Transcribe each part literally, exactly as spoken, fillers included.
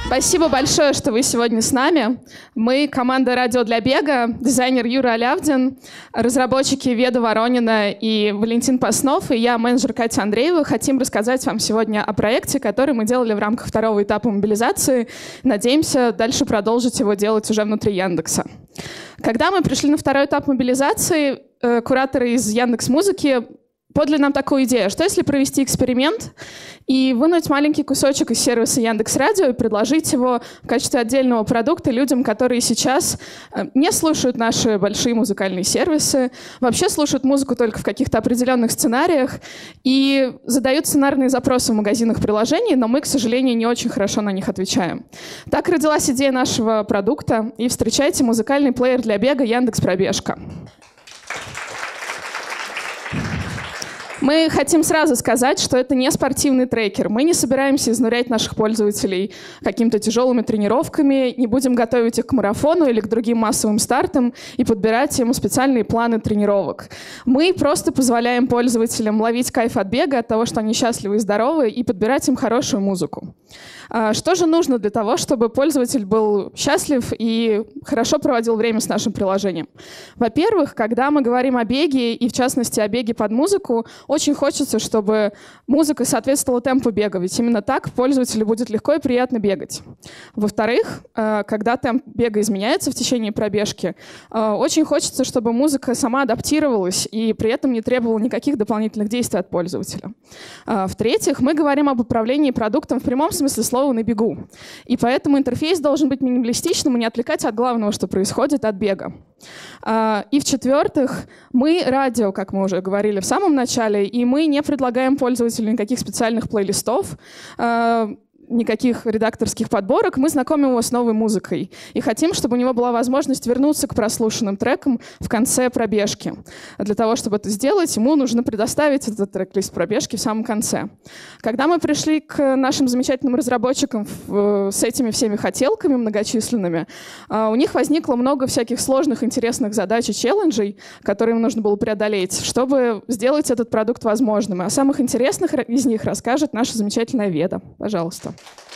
Спасибо большое, что вы сегодня с нами. Мы команда «Радио для бега», дизайнер Юра Алявдин, разработчики Веда Воронина и Валентин Паснов, и я, менеджер Катя Андреева, хотим рассказать вам сегодня о проекте, который мы делали в рамках второго этапа мобилизации. Надеемся дальше продолжить его делать уже внутри Яндекса. Когда мы пришли на второй этап мобилизации, э, кураторы из Яндекс.Музыки подали нам такую идею, что если провести эксперимент и вынуть маленький кусочек из сервиса Яндекс.Радио и предложить его в качестве отдельного продукта людям, которые сейчас не слушают наши большие музыкальные сервисы, вообще слушают музыку только в каких-то определенных сценариях и задают сценарные запросы в магазинах приложений, но мы, к сожалению, не очень хорошо на них отвечаем. Так родилась идея нашего продукта, и встречайте музыкальный плеер для бега Яндекс.Пробежка. Мы хотим сразу сказать, что это не спортивный трекер. Мы не собираемся изнурять наших пользователей какими-то тяжелыми тренировками, не будем готовить их к марафону или к другим массовым стартам и подбирать им специальные планы тренировок. Мы просто позволяем пользователям ловить кайф от бега, от того, что они счастливы и здоровы, и подбирать им хорошую музыку. Что же нужно для того, чтобы пользователь был счастлив и хорошо проводил время с нашим приложением? Во-первых, когда мы говорим о беге, и в частности о беге под музыку, очень хочется, чтобы музыка соответствовала темпу бега, ведь именно так пользователю будет легко и приятно бегать. Во-вторых, когда темп бега изменяется в течение пробежки, очень хочется, чтобы музыка сама адаптировалась и при этом не требовала никаких дополнительных действий от пользователя. В-третьих, мы говорим об управлении продуктом в прямом смысле слова на бегу. И поэтому интерфейс должен быть минималистичным и не отвлекать от главного, что происходит от бега. И в-четвертых, мы радио, как мы уже говорили в самом начале, и мы не предлагаем пользователю никаких специальных плейлистов, никаких редакторских подборок, мы знакомим его с новой музыкой и хотим, чтобы у него была возможность вернуться к прослушанным трекам в конце пробежки. Для того, чтобы это сделать, ему нужно предоставить этот трек-лист пробежки в самом конце. Когда мы пришли к нашим замечательным разработчикам с этими всеми хотелками многочисленными, у них возникло много всяких сложных, интересных задач и челленджей, которые им нужно было преодолеть, чтобы сделать этот продукт возможным. И о самых интересных из них расскажет наша замечательная Веда. Пожалуйста.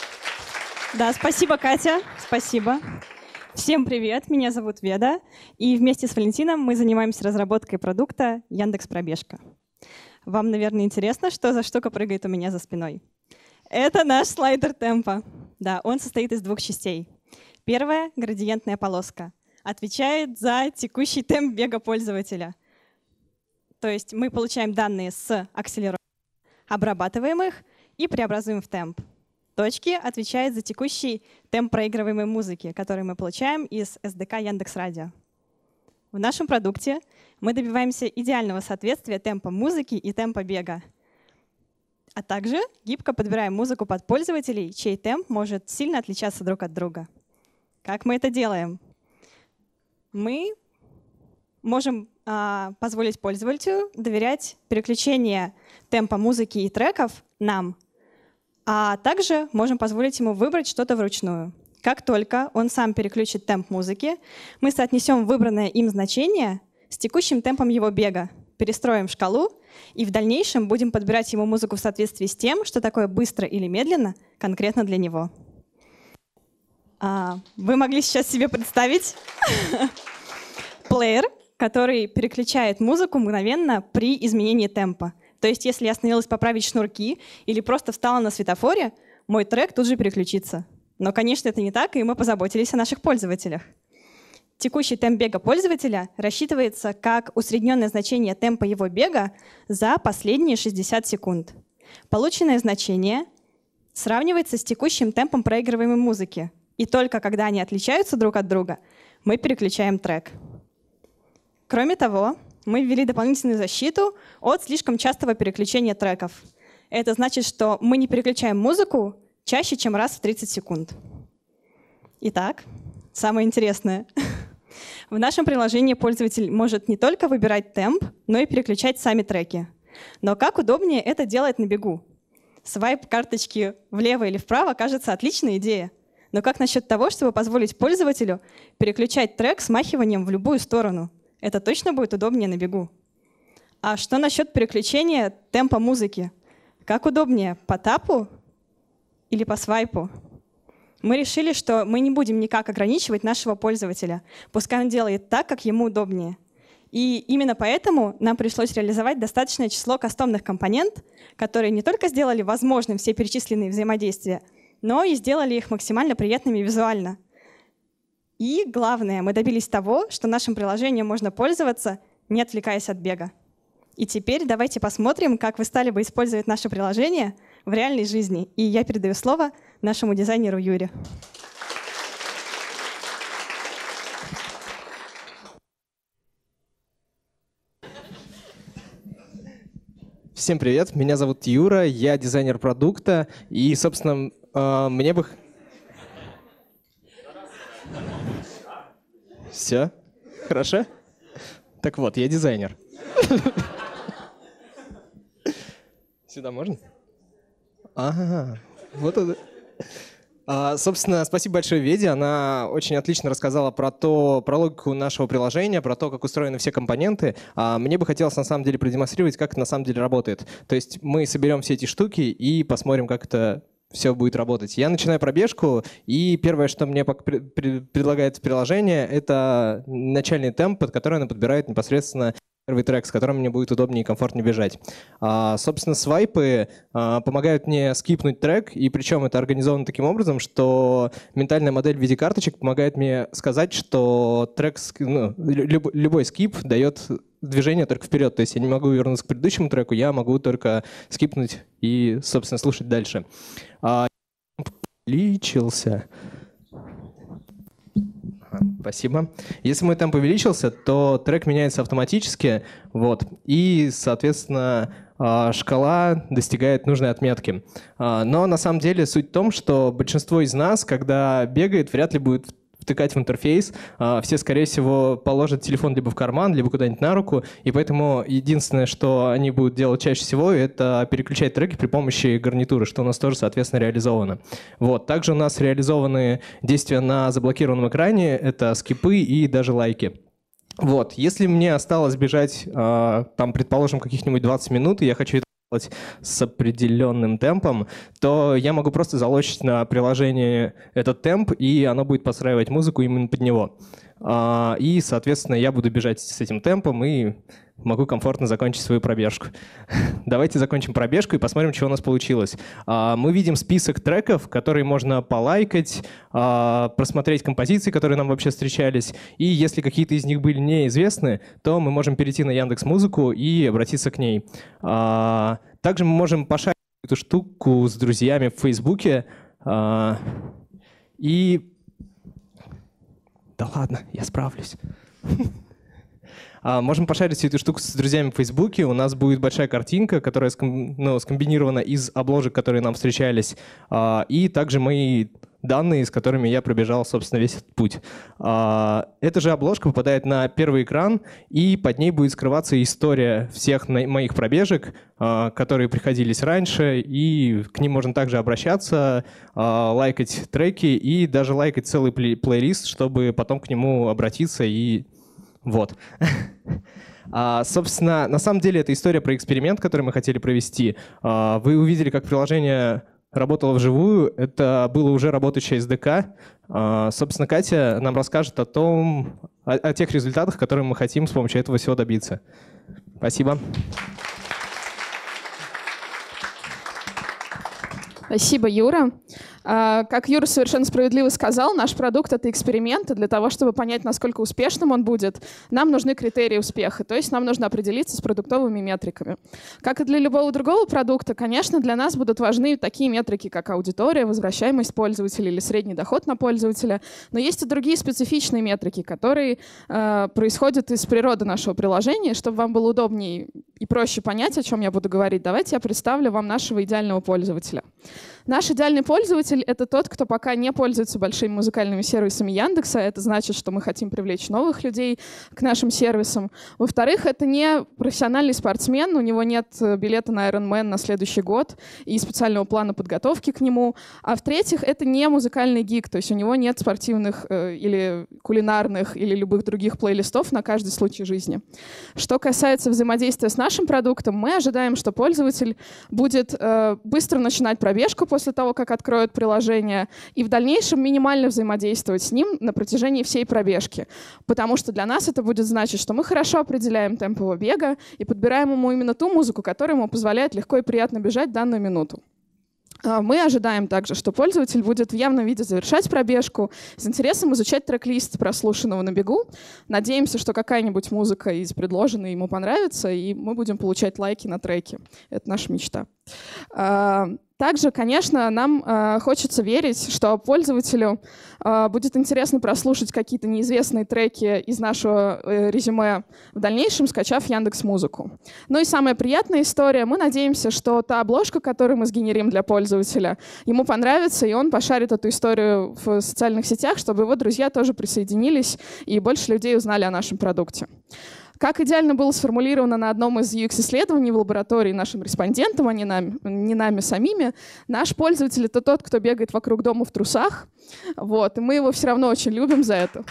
Да, спасибо, Катя. Спасибо. Всем привет, меня зовут Веда, и вместе с Валентином мы занимаемся разработкой продукта Яндекс.Пробежка. Вам, наверное, интересно, что за штука прыгает у меня за спиной? Это наш слайдер темпа. Да, он состоит из двух частей. Первая — градиентная полоска. Отвечает за текущий темп бега пользователя. То есть мы получаем данные с акселерометра, обрабатываем их и преобразуем в темп. Точки отвечает за текущий темп проигрываемой музыки, который мы получаем из эс ди кей Яндекс.Радио. В нашем продукте мы добиваемся идеального соответствия темпа музыки и темпа бега, а также гибко подбираем музыку под пользователей, чей темп может сильно отличаться друг от друга. Как мы это делаем? Мы можем а, позволить пользователю доверять переключение темпа музыки и треков нам, а также можем позволить ему выбрать что-то вручную. Как только он сам переключит темп музыки, мы соотнесем выбранное им значение с текущим темпом его бега, перестроим шкалу и в дальнейшем будем подбирать ему музыку в соответствии с тем, что такое быстро или медленно конкретно для него. Вы могли сейчас себе представить плеер, который переключает музыку мгновенно при изменении темпа. То есть если я остановилась поправить шнурки или просто встала на светофоре, мой трек тут же переключится. Но, конечно, это не так, и мы позаботились о наших пользователях. Текущий темп бега пользователя рассчитывается как усредненное значение темпа его бега за последние шестьдесят секунд. Полученное значение сравнивается с текущим темпом проигрываемой музыки. И только когда они отличаются друг от друга, мы переключаем трек. Кроме того, мы ввели дополнительную защиту от слишком частого переключения треков. Это значит, что мы не переключаем музыку чаще, чем раз в тридцать секунд. Итак, самое интересное. В нашем приложении пользователь может не только выбирать темп, но и переключать сами треки. Но как удобнее это делать на бегу? Свайп карточки влево или вправо кажется отличной идеей. Но как насчет того, чтобы позволить пользователю переключать трек смахиванием в любую сторону? Это точно будет удобнее на бегу. А что насчет переключения темпа музыки? Как удобнее, по тапу или по свайпу? Мы решили, что мы не будем никак ограничивать нашего пользователя, пускай он делает так, как ему удобнее. И именно поэтому нам пришлось реализовать достаточное число кастомных компонент, которые не только сделали возможным все перечисленные взаимодействия, но и сделали их максимально приятными визуально. И главное, мы добились того, что нашим приложением можно пользоваться, не отвлекаясь от бега. И теперь давайте посмотрим, как вы стали бы использовать наше приложение в реальной жизни. И я передаю слово нашему дизайнеру Юре. Всем привет, меня зовут Юра, я дизайнер продукта, и, собственно, мне бы... Все? Хорошо? Так вот, я дизайнер. Сюда можно? Ага, вот это. А, собственно, спасибо большое Веде. Она очень отлично рассказала про то, про логику нашего приложения, про то, как устроены все компоненты. А мне бы хотелось на самом деле продемонстрировать, как это на самом деле работает. То есть мы соберем все эти штуки и посмотрим, как это все будет работать. Я начинаю пробежку, и первое, что мне предлагает приложение, это начальный темп, под который оно подбирает непосредственно первый трек, с которым мне будет удобнее и комфортнее бежать. А, собственно, свайпы а, помогают мне скипнуть трек, и причем это организовано таким образом, что ментальная модель в виде карточек помогает мне сказать, что трек, ну, люб, любой скип дает движение только вперед. То есть я не могу вернуться к предыдущему треку, я могу только скипнуть и, собственно, слушать дальше. А, увеличился. Спасибо. Если мой темп увеличился, то трек меняется автоматически, вот, и, соответственно, шкала достигает нужной отметки. Но на самом деле суть в том, что большинство из нас, когда бегает, вряд ли будет втыкать в интерфейс, все, скорее всего, положат телефон либо в карман, либо куда-нибудь на руку, и поэтому единственное, что они будут делать чаще всего, это переключать треки при помощи гарнитуры, что у нас тоже, соответственно, реализовано. Вот. Также у нас реализованы действия на заблокированном экране, это скипы и даже лайки. Вот. Если мне осталось бежать, там, предположим, каких-нибудь двадцать минут, и я хочу это делать с определенным темпом, то я могу просто залочить на приложение этот темп, и оно будет подстраивать музыку именно под него. И, соответственно, я буду бежать с этим темпом и могу комфортно закончить свою пробежку. Давайте закончим пробежку и посмотрим, что у нас получилось. Мы видим список треков, которые можно полайкать, просмотреть композиции, которые нам вообще встречались. И если какие-то из них были неизвестны, то мы можем перейти на Яндекс.Музыку и обратиться к ней. Также мы можем пошарить эту штуку с друзьями в Фейсбуке. И... Да ладно, я справлюсь. Можем пошарить всю эту штуку с друзьями в Фейсбуке. У нас будет большая картинка, которая ну, скомбинирована из обложек, которые нам встречались, и также мои данные, с которыми я пробежал, собственно, весь этот путь. Эта же обложка попадает на первый экран, и под ней будет скрываться история всех моих пробежек, которые приходились раньше, и к ним можно также обращаться, лайкать треки и даже лайкать целый плей- плейлист, чтобы потом к нему обратиться и... Вот. А, собственно, на самом деле это история про эксперимент, который мы хотели провести. А, вы увидели, как приложение работало вживую. Это было уже работающее эс ди кей. А, собственно, Катя нам расскажет о том, о, о тех результатах, которые мы хотим с помощью этого всего добиться. Спасибо. Спасибо, Юра. Как Юра совершенно справедливо сказал, наш продукт — это эксперимент, и для того, чтобы понять, насколько успешным он будет, нам нужны критерии успеха, то есть нам нужно определиться с продуктовыми метриками. Как и для любого другого продукта, конечно, для нас будут важны такие метрики, как аудитория, возвращаемость пользователя или средний доход на пользователя, но есть и другие специфичные метрики, которые э, происходят из природы нашего приложения. Чтобы вам было удобнее и проще понять, о чем я буду говорить, давайте я представлю вам нашего идеального пользователя. Наш идеальный пользователь — это тот, кто пока не пользуется большими музыкальными сервисами Яндекса. Это значит, что мы хотим привлечь новых людей к нашим сервисам. Во-вторых, это не профессиональный спортсмен, у него нет билета на Ironman на следующий год и специального плана подготовки к нему. А в-третьих, это не музыкальный гик, то есть у него нет спортивных э, или кулинарных или любых других плейлистов на каждый случай жизни. Что касается взаимодействия с нашим продуктом, мы ожидаем, что пользователь будет э, быстро начинать пробежку, после того, как откроют приложение, и в дальнейшем минимально взаимодействовать с ним на протяжении всей пробежки. Потому что для нас это будет значить, что мы хорошо определяем темп его бега и подбираем ему именно ту музыку, которая ему позволяет легко и приятно бежать в данную минуту. Мы ожидаем также, что пользователь будет в явном виде завершать пробежку, с интересом изучать трек-лист прослушанного на бегу. Надеемся, что какая-нибудь музыка из предложенной ему понравится, и мы будем получать лайки на треке. Это наша мечта. Также, конечно, нам э, хочется верить, что пользователю э, будет интересно прослушать какие-то неизвестные треки из нашего э, резюме в дальнейшем, скачав Яндекс.Музыку. Ну и самая приятная история. Мы надеемся, что та обложка, которую мы сгенерим для пользователя, ему понравится, и он пошарит эту историю в социальных сетях, чтобы его друзья тоже присоединились и больше людей узнали о нашем продукте. Как идеально было сформулировано на одном из ю экс-исследований в лаборатории нашим респондентам, а не нами, не нами самими, наш пользователь — это тот, кто бегает вокруг дома в трусах. Вот, и мы его все равно очень любим за это.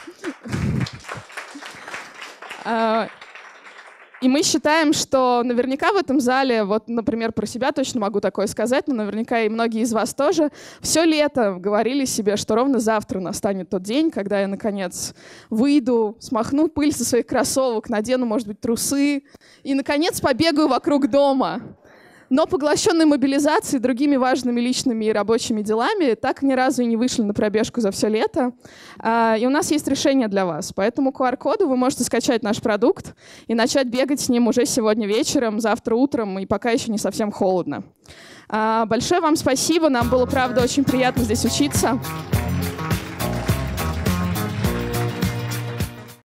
И мы считаем, что наверняка в этом зале, вот, например, про себя точно могу такое сказать, но наверняка и многие из вас тоже, все лето говорили себе, что ровно завтра настанет тот день, когда я, наконец, выйду, смахну пыль со своих кроссовок, надену, может быть, трусы и, наконец, побегаю вокруг дома. Но поглощенные мобилизацией, другими важными личными и рабочими делами, так ни разу и не вышли на пробежку за все лето. И у нас есть решение для вас. По этому ку ар коду вы можете скачать наш продукт и начать бегать с ним уже сегодня вечером, завтра утром, и пока еще не совсем холодно. Большое вам спасибо. Нам было, правда, очень приятно здесь учиться.